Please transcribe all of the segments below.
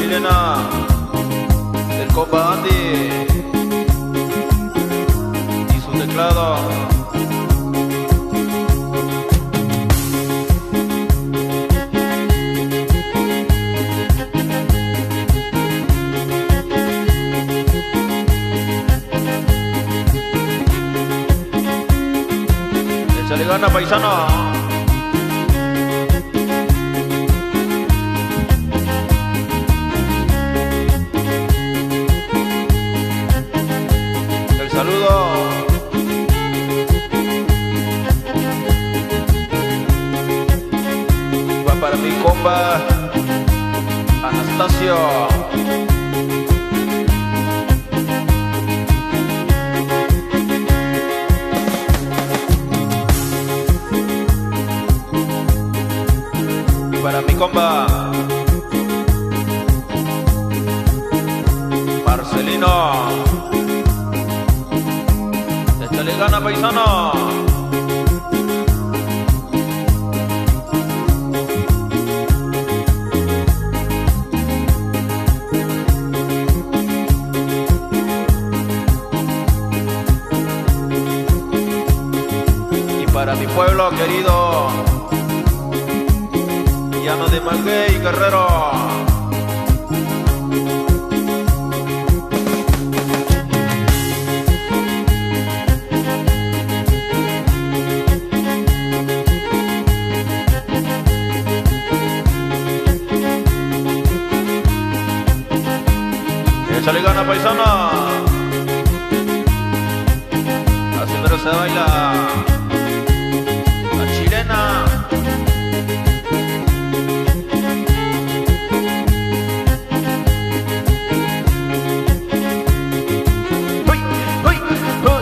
chilena del compa Andy y su teclado. Échale gana, paisano. Saludos. Va para mi compa Anastasio. Y para mi compa Marcelino. Échale gana, paisano. Y para mi pueblo querido, Llano de Maguey, Guerrero. Échale gana, paisana. Así mero se baila la chilena. ¡Uy! ¡Uy! ¡Uy!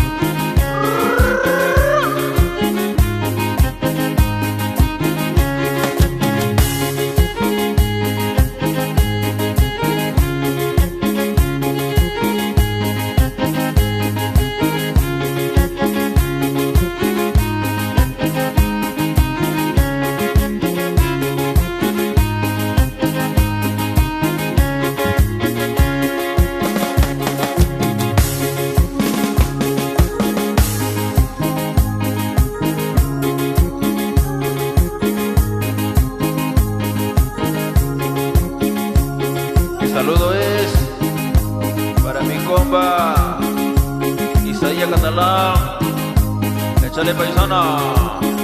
Saludo es para mi compa Isaías Catalán. Échale, paisana.